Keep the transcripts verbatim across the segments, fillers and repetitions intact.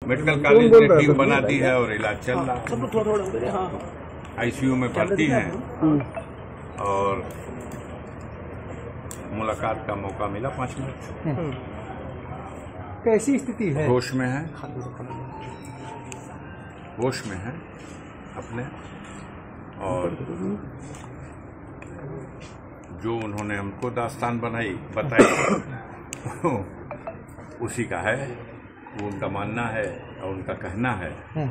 Medical college ने team बना दी है और इलाज चल रहा है। आईसीयू में भर्ती हैं और मुलाकात का मौका मिला पाँच मिनट। कैसी स्थिति है? होश में है, होश में है अपने, और जो उन्होंने हमको दास्तान बनाई बताई उसी का है, वो उनका मानना है और उनका कहना है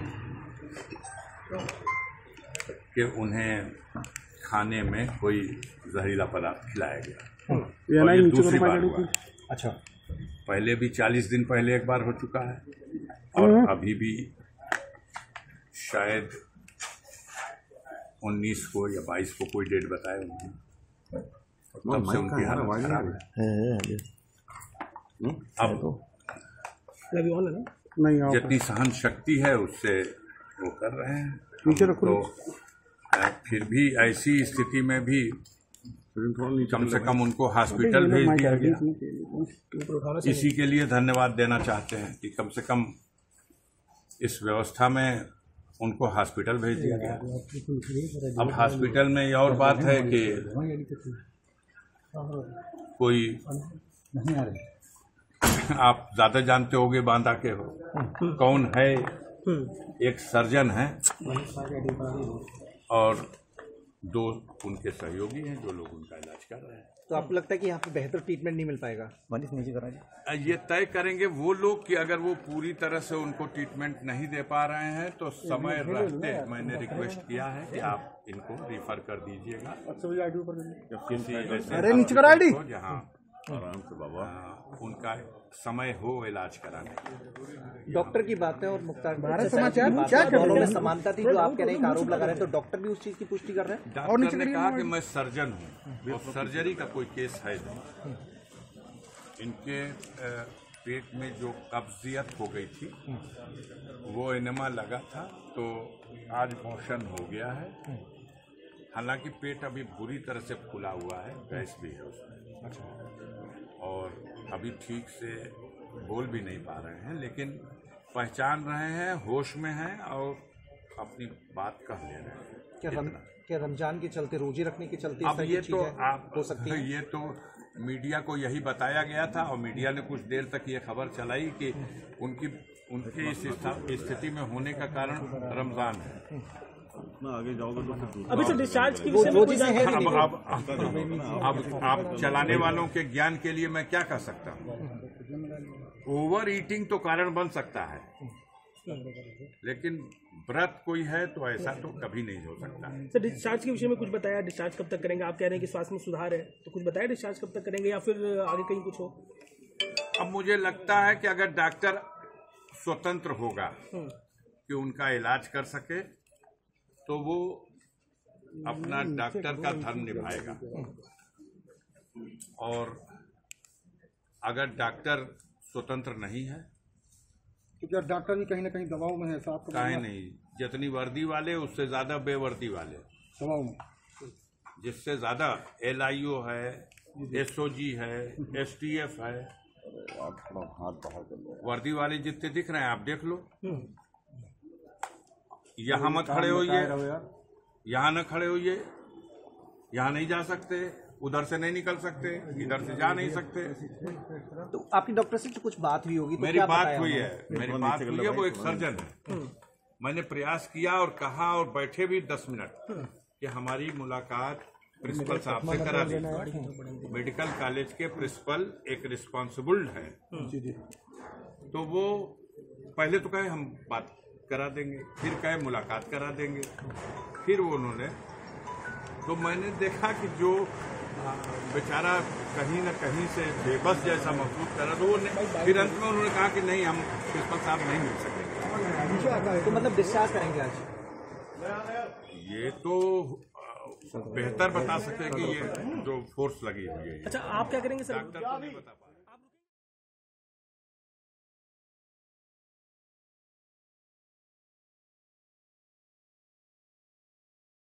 कि उन्हें खाने में कोई जहरीला पदार्थ खिलाया गया। और ये दूसरी बार हुआ। अच्छा, पहले भी चालीस दिन पहले एक बार हो चुका है और अभी भी शायद उन्नीस को या बाईस को कोई डेट बताए उन्होंने, तब से उनकी हालत खराब है। अब जितनी सहन शक्ति है उससे वो कर रहे हैं, तो फिर भी ऐसी स्थिति में भी कम से कम उनको हॉस्पिटल भेज दिया गया। इसी के लिए धन्यवाद देना चाहते हैं कि कम से कम इस व्यवस्था में उनको हॉस्पिटल भेज दिया गया। अब हॉस्पिटल में ये और बात है कि कोई, आप ज्यादा जानते होंगे बांदा के हो कौन है, एक सर्जन है और दो उनके सहयोगी हैं जो लोग उनका इलाज कर रहे हैं। तो आपको लगता है कि यहाँ पे बेहतर ट्रीटमेंट नहीं मिल पाएगा? ये तय करेंगे वो लोग कि अगर वो पूरी तरह से उनको ट्रीटमेंट नहीं दे पा रहे हैं तो समय रहते मैंने रिक्वेस्ट किया है कि आप इनको रिफर कर दीजिएगा किसी ऐसे जहाँ आराम से बाबा उनका समय हो इलाज कराने। डॉक्टर की बात है और मुख्तार भारत समाचार क्या दोनों में समानता थी जो आप कह रहे हैं, आरोप लगा रहे हैं, तो डॉक्टर भी उस चीज की पुष्टि कर रहे हैं। डॉक्टर ने कहा कि मैं सर्जन हूँ और सर्जरी का कोई केस है नहीं। इनके पेट में जो कब्जियत हो गई थी वो एनेमा लगा था, तो आज मोशन हो गया है। हालांकि पेट अभी बुरी तरह से फूला हुआ है, गैस भी है उसमें और अभी ठीक से बोल भी नहीं पा रहे हैं, लेकिन पहचान रहे हैं, होश में हैं और अपनी बात कह ले रहे हैं। क्या, रम, क्या रमजान के चलते, रोजे रखने के चलते अब ये तो आप हो सकती है, ये तो मीडिया को यही बताया गया था और मीडिया ने कुछ देर तक ये खबर चलाई कि उनकी उनकी इस स्थिति में होने का कारण रमजान है। आगे जाओगे तो अभी तो डिस्चार्ज की विषय में कोई है अब अब अब आप चलाने वालों के ज्ञान के लिए मैं क्या कह सकता हूँ? ओवर ईटिंग तो कारण बन सकता है, लेकिन व्रत कोई है तो ऐसा तो कभी नहीं हो सकता है। सर, डिस्चार्ज के विषय में कुछ बताया? डिस्चार्ज कब तक करेंगे? आप कह रहे हैं कि स्वास्थ्य में सुधार है, तो कुछ बताया डिस्चार्ज कब तक करेंगे या फिर आगे कहीं कुछ हो? अब मुझे लगता है कि अगर डॉक्टर स्वतंत्र होगा कि उनका इलाज कर सके तो वो अपना डॉक्टर का धर्म निभाएगा, और अगर डॉक्टर स्वतंत्र नहीं है तो क्या डॉक्टर भी कहीं ना कहीं दबाव में है? साहब काहे नहीं, जितनी वर्दी वाले उससे ज्यादा बेवर्दी वाले दबाव में, जिससे ज्यादा एल आई ओ है, एस ओ जी है, एस टी एफ है, वर्दी वाले जितने दिख रहे हैं आप देख लो। यहाँ मत खड़े होइए, यहाँ न खड़े होइए, यहाँ नहीं जा सकते, उधर से नहीं निकल सकते, इधर से जा नहीं सकते। तो आपकी डॉक्टर से कुछ बात हुई होगी? तो मेरी बात हुई है, मेरी बात हुई है, वो एक सर्जन है। मैंने प्रयास किया और कहा और बैठे भी दस मिनट कि हमारी मुलाकात प्रिंसिपल साहब से करा दी। मेडिकल कॉलेज के प्रिंसिपल एक रिस्पॉन्सिबल है, तो वो पहले तो कहे हम बात करा देंगे, फिर कहे मुलाकात करा देंगे, फिर वो उन्होंने, तो मैंने देखा कि जो बेचारा कहीं न कहीं से बेबस जैसा महसूस कर रहा, तो वो फिर अंत में उन्होंने कहा कि नहीं, हम प्रिंसिपल साहब नहीं मिल सकेंगे। तो मतलब डिस्चार्ज करेंगे आज? ये तो बेहतर बता सकते हैं कि ये जो फोर्स लगी हुई है। अच्छा, आप क्या करेंगे सर? डॉक्टर को नहीं बता।